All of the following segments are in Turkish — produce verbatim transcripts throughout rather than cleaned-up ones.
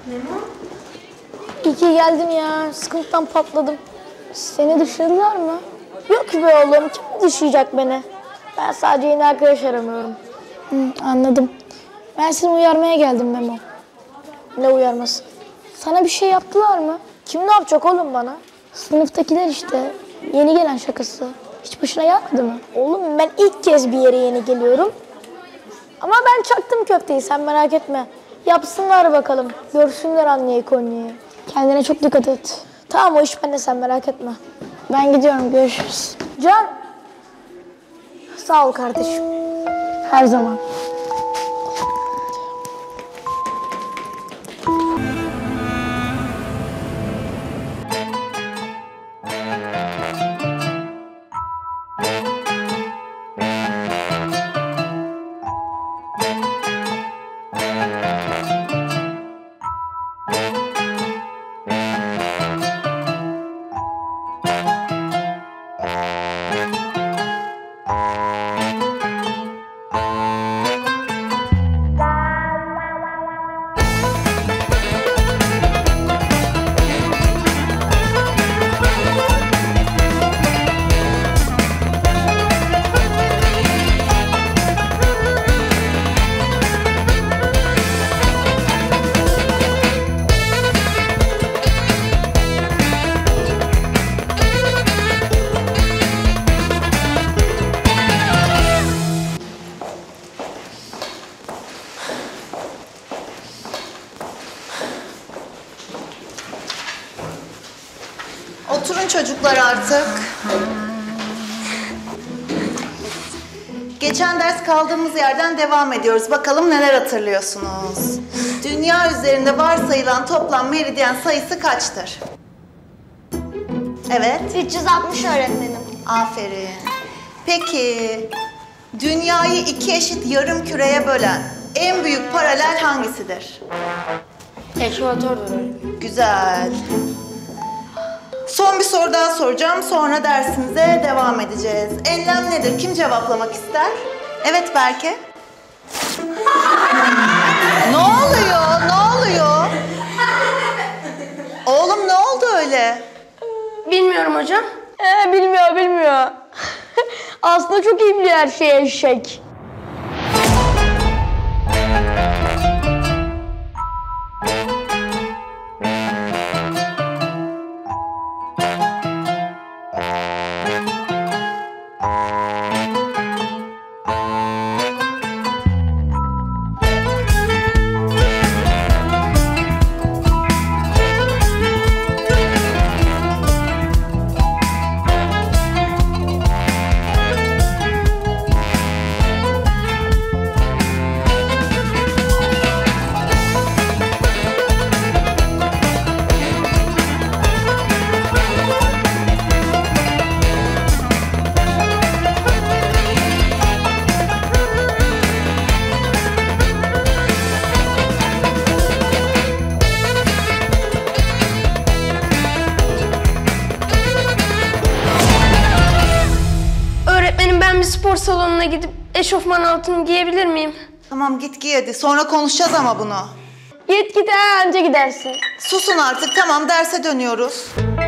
Memo? İyi ki geldin ya. Sıkıntıdan patladım. Seni dışladılar mı? Yok ki be oğlum. Kim dışlayacak beni? Ben sadece yeni arkadaş aramıyorum. Hı, anladım. Ben seni uyarmaya geldim Memo. Ne uyarması? Sana bir şey yaptılar mı? Kim ne yapacak oğlum bana? Sınıftakiler işte. Yeni gelen şakası. Hiç başına gelmedi mi? Oğlum ben ilk kez bir yere yeni geliyorum. Ama ben çaktım köfteyi, sen merak etme. Yapsınlar bakalım. Görsünler anneyi Konya'yı. Kendine çok dikkat et. Tamam, o iş bende, sen merak etme. Ben gidiyorum, görüşürüz. Can. Sağ ol kardeşim. Her zaman. Oturun çocuklar artık. Geçen ders kaldığımız yerden devam ediyoruz. Bakalım neler hatırlıyorsunuz? Dünya üzerinde varsayılan toplam meridyen sayısı kaçtır? Evet. üç yüz altmış öğretmenim. Aferin. Peki, dünyayı iki eşit yarım küreye bölen en büyük paralel hangisidir? Ekvatordur öyle. Güzel. Son bir soru daha soracağım, sonra dersimize devam edeceğiz. Enlem nedir? Kim cevaplamak ister? Evet Berke. Ne oluyor? Ne oluyor? Oğlum ne oldu öyle? Bilmiyorum hocam. Ee, bilmiyor, bilmiyor. Aslında çok iyi biliyor her şeyi eşek. Spor salonuna gidip eşofman altını giyebilir miyim? Tamam git giy hadi. Sonra konuşacağız ama bunu. Git git ha, anca gidersin. Susun artık. Tamam derse dönüyoruz.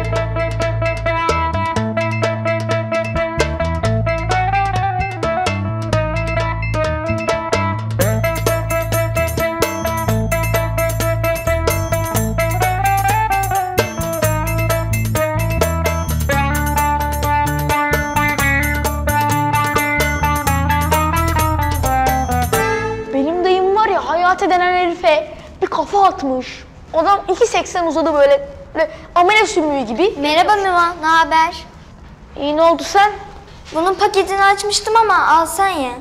Denen herife bir kafa atmış. Adam iki seksen uzadı böyle, böyle amele sümüğü gibi. Merhaba Meva, ne haber? İyi, ne oldu sen? Bunun paketini açmıştım ama al sen ye.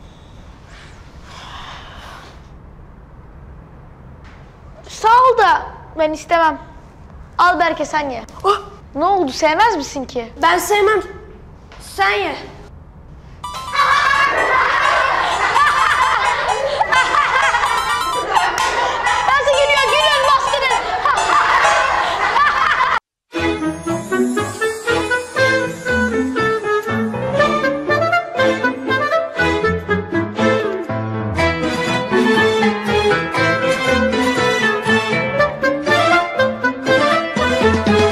Sağ ol da ben istemem. Al Berke, sen ye. Oh! Ne oldu, sevmez misin ki? Ben sevmem. Sen ye. Müzik